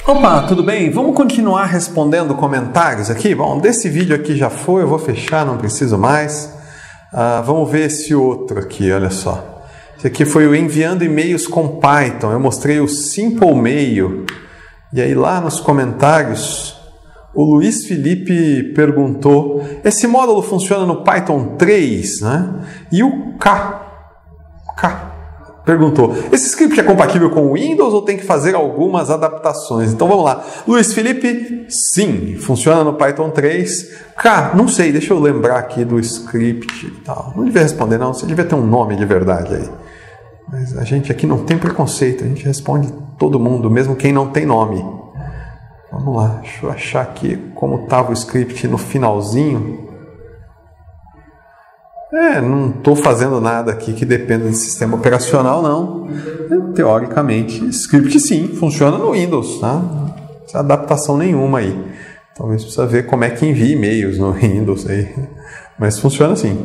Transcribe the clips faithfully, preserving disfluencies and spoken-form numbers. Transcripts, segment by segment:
Opa, tudo bem? Vamos continuar respondendo comentários aqui? Bom, desse vídeo aqui já foi, eu vou fechar, não preciso mais. Ah, vamos ver esse outro aqui, olha só. Esse aqui foi o enviando e-mails com Python. Eu mostrei o Simple Mail. E aí lá nos comentários, o Luiz Felipe perguntou, esse módulo funciona no Python três, né? E o K, K perguntou, esse script é compatível com o Windows ou tem que fazer algumas adaptações? Então vamos lá. Luiz Felipe, sim, funciona no Python três. K, não sei, deixa eu lembrar aqui do script e tal. Não devia responder não, você devia ter um nome de verdade aí. Mas a gente aqui não tem preconceito, a gente responde todo mundo, mesmo quem não tem nome. Vamos lá, deixa eu achar aqui como estava o script no finalzinho. É, não estou fazendo nada aqui que dependa de sistema operacional, não. Teoricamente, script sim, funciona no Windows, tá? Não tem adaptação nenhuma aí. Talvez precisa ver como é que envia e-mails no Windows aí. Mas funciona assim.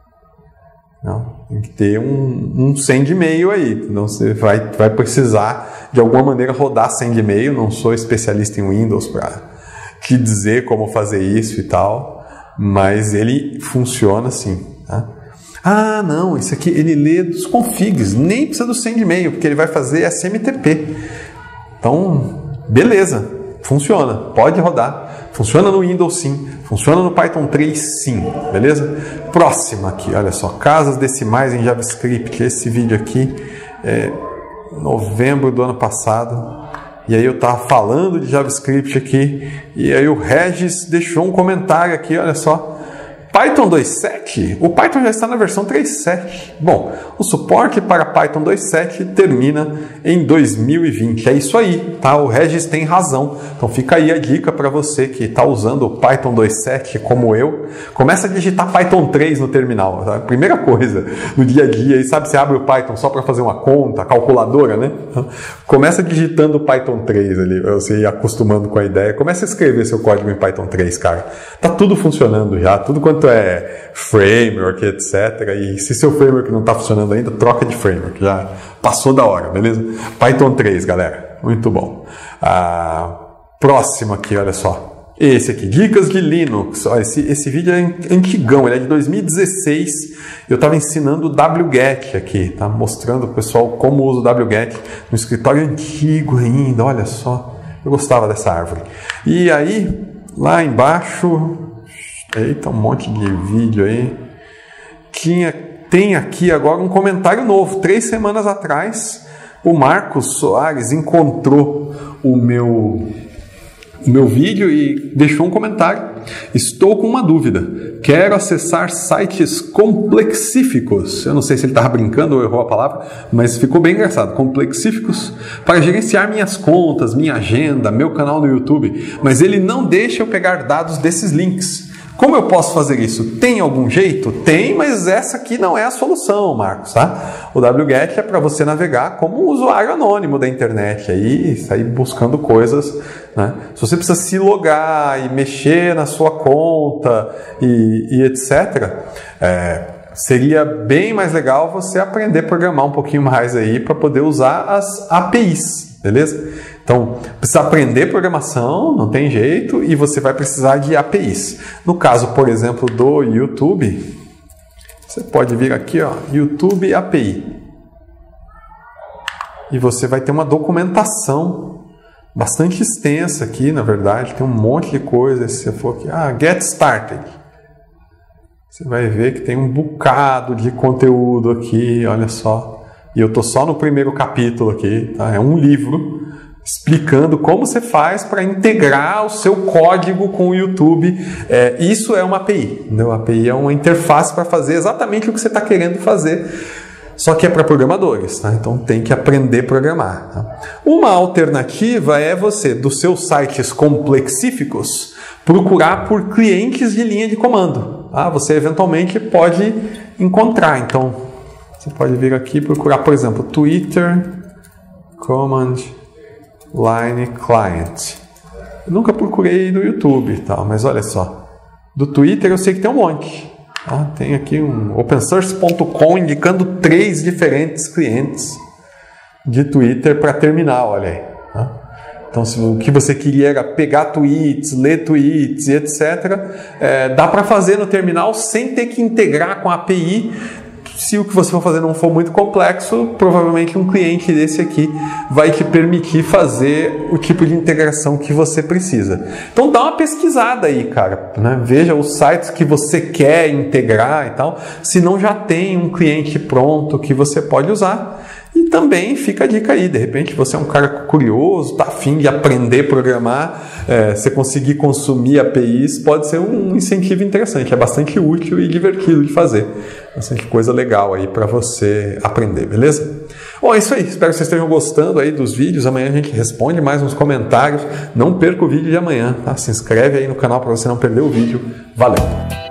Não, tem que ter um, um send e-mail aí, senão você vai, vai precisar de alguma maneira rodar send e-mail. Não sou especialista em Windows para te dizer como fazer isso e tal, mas ele funciona assim. Tá? Ah, não, isso aqui ele lê dos configs, nem precisa do send e-mail, porque ele vai fazer S M T P. Então, beleza, funciona, pode rodar. Funciona no Windows sim, funciona no Python três sim, beleza? Próxima aqui, olha só, casas decimais em JavaScript. Esse vídeo aqui é novembro do ano passado. E aí eu estava falando de JavaScript aqui, e aí o Regis deixou um comentário aqui, olha só. Python dois ponto sete? O Python já está na versão três ponto sete. Bom, o suporte para Python dois ponto sete termina em dois mil e vinte. É isso aí, tá? O Regis tem razão. Então fica aí a dica para você que está usando o Python dois ponto sete como eu. Começa a digitar Python três no terminal. Tá? Primeira coisa, no dia a dia. E sabe, você abre o Python só para fazer uma conta, calculadora, né? Começa digitando Python três ali, você ir acostumando com a ideia. Começa a escrever seu código em Python três, cara. Tá tudo funcionando já, tudo quanto é framework, etcétera. E se seu framework não está funcionando ainda, troca de framework. Já passou da hora, beleza? Python três, galera. Muito bom. Ah, próximo aqui, olha só. Esse aqui, dicas de Linux. Olha, esse, esse vídeo é antigão, ele é de dois mil e dezesseis. Eu estava ensinando o wget aqui, tá? Mostrando para o pessoal como usa o wget no escritório antigo ainda. Olha só, eu gostava dessa árvore. E aí, lá embaixo... Eita, um monte de vídeo aí. Tinha, tem aqui agora um comentário novo. Três semanas atrás, o Marcos Soares encontrou o meu, o meu vídeo e deixou um comentário. Estou com uma dúvida. Quero acessar sites complexíficos. Eu não sei se ele estava brincando ou errou a palavra, mas ficou bem engraçado. Complexíficos para gerenciar minhas contas, minha agenda, meu canal no YouTube. Mas ele não deixa eu pegar dados desses links. Como eu posso fazer isso? Tem algum jeito? Tem, mas essa aqui não é a solução, Marcos, tá? O wget é para você navegar como um usuário anônimo da internet, aí sair buscando coisas, né? Se você precisa se logar e mexer na sua conta e, e etcétera, é, seria bem mais legal você aprender a programar um pouquinho mais aí para poder usar as A P Is, beleza? Então, precisa aprender programação, não tem jeito, e você vai precisar de A P Is. No caso, por exemplo, do YouTube, você pode vir aqui, ó, YouTube A P I. E você vai ter uma documentação bastante extensa aqui, na verdade, tem um monte de coisa. Se você for aqui, ah, Get Started. Você vai ver que tem um bocado de conteúdo aqui, olha só. E eu estou só no primeiro capítulo aqui, tá? É um livro explicando como você faz para integrar o seu código com o YouTube. É, isso é uma A P I. Entendeu? A API é uma interface para fazer exatamente o que você está querendo fazer, só que é para programadores, tá? Então tem que aprender a programar. Tá? Uma alternativa é você, dos seus sites complexíficos, procurar por clientes de linha de comando. Tá? Você eventualmente pode encontrar. Então, você pode vir aqui e procurar, por exemplo, Twitter Command Line Client. Eu nunca procurei no YouTube e tal, mas olha só. Do Twitter eu sei que tem um monte. Tá? Tem aqui um open source ponto com indicando três diferentes clientes de Twitter para terminal, olha aí. Tá? Então, se o que você queria era pegar tweets, ler tweets e etcétera, é, dá para fazer no terminal sem ter que integrar com a A P I. Se o que você for fazer não for muito complexo, provavelmente um cliente desse aqui vai te permitir fazer o tipo de integração que você precisa. Então dá uma pesquisada aí, cara, né? Veja os sites que você quer integrar e tal, se não já tem um cliente pronto que você pode usar. E também fica a dica aí, de repente você é um cara curioso, está afim de aprender a programar, é, você conseguir consumir A P Is, pode ser um incentivo interessante, é bastante útil e divertido de fazer. Bastante coisa legal aí para você aprender, beleza? Bom, é isso aí, espero que vocês estejam gostando aí dos vídeos, amanhã a gente responde mais uns comentários, não perca o vídeo de amanhã, tá? Se inscreve aí no canal para você não perder o vídeo, valeu!